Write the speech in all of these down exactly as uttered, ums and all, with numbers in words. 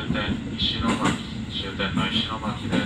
点石巻、終点の石巻です。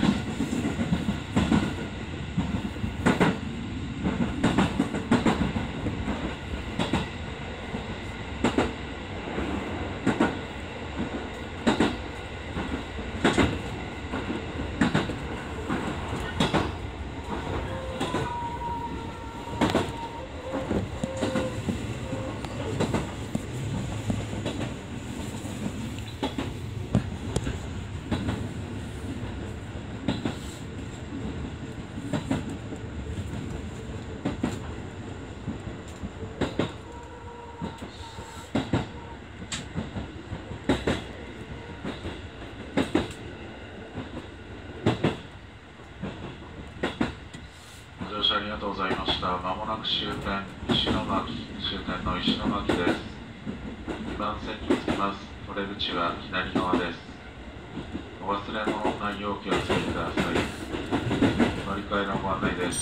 ありがとうございました。まもなく終点石巻、終点の石巻です。にばん線に着きます。取れ口は左側です。お忘れ物のないようお気をつけください。乗り換えのご案内です。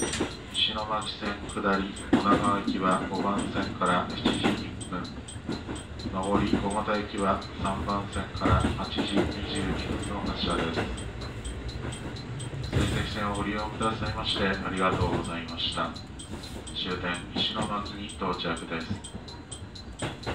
石巻線下り女川駅はごばん線からしちじいっぷん、上り小俣駅はさんばん線からはちじにじゅうにふんの発車です。成績線をご利用くださいましてありがとうございました。終点石巻に到着です。